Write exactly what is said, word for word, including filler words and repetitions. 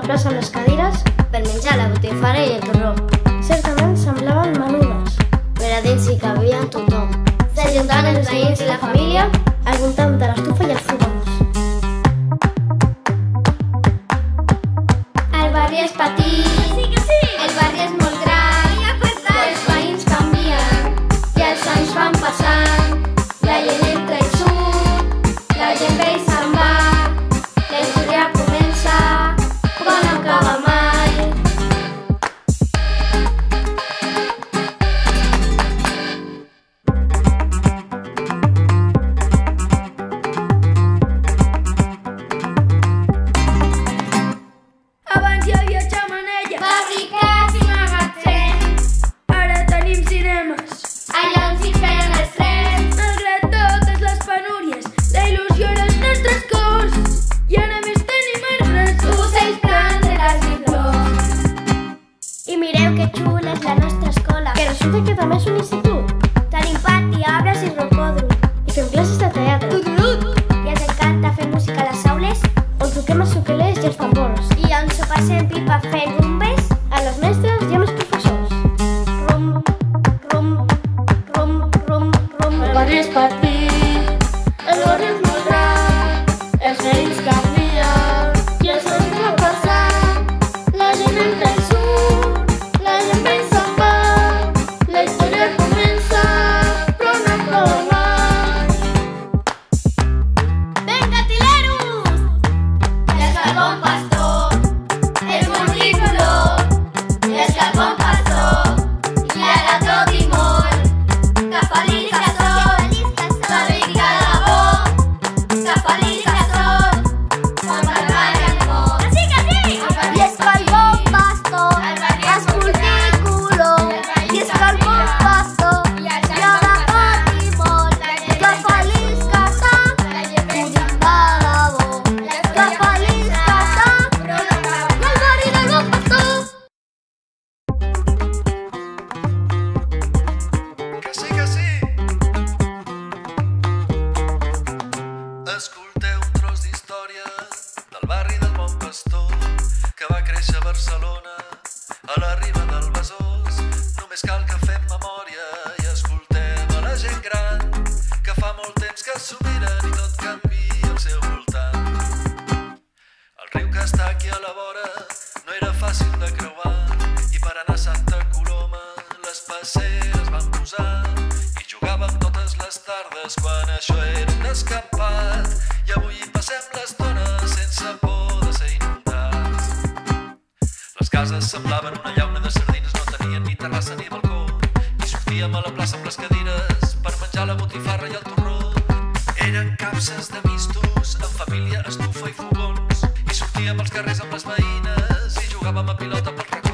plaça amb les cadires per menjar la botifara i el torró. Certament semblaven menudes, però a dins hi cabia tothom. S'ajuntaven els veïns i la família al voltant de l'estufa i els fogons. El barri és petit, el barri és molt gran, però els veïns canvien i els anys van passant. La gent entra i surt, la gent ve i se'n va, la història comença, però no acaba mai. Abans hi havia xemeneia, Fàbriques i magatzems, ara tenim cinemes. allà on s'hi feien els trens. Malgrat totes les penúries, la il·lusió en els nostres cors. I ara més tenim arbres, Ocells, plantes i flors. I mireu que xula és la nostra escola, que resulta que també és un institut. Tenim pati, arbres i rocòdrom. I fem classes de teatre, I ens encanta fer música a les aules on toquem els ukelès i els tambors. i on s'ho passem pipa fent rumbes. A les mestres i amb els professors. Rum, rum, rum, rum, rum. El barri és petit, el barri és molt gran, els veïns canvien i els anys van passant. La gent entra i surt, la gent ve i se'n va, la història comença, però no acaba mai. Venga, tileros! Les del bon pastor, el montículo, les del bon pastor, i ara tot i molt, que feliç que són, que ric de debò, que feliç que són, quan m'agrada el món. Sí que sí! I és que el bon pastor, es montículo, i és que el bon pastor, i ara tot i molt, que feliç que són, que ric de debò, que feliç que són, i el barri del bon pastor. Que sí, que sí! Escolteu un tros d'història del barri del Bon Pastor que va créixer a Barcelona a la riba del Besòs. Només cal que fem memòria i escoltem a la gent gran que fa molt temps que s'ho miren i tot canvia al seu voltant. El riu que està aquí a la vora no era fàcil de creuar i per anar a Santa Coloma les passeres van posar i jugàvem totes les tardes quan això era un descampat i avui hi passem l'estona sense por de ser inundats. Les cases semblaven una llauna de sardines, no tenien ni terrassa ni balcó i sortíem a la plaça amb les cadires per menjar la botifarra i el torró. Eren capses de mistos, en família, estufa i fogons i sortíem als carrers amb les veïnes i jugàvem a pilota pels racons.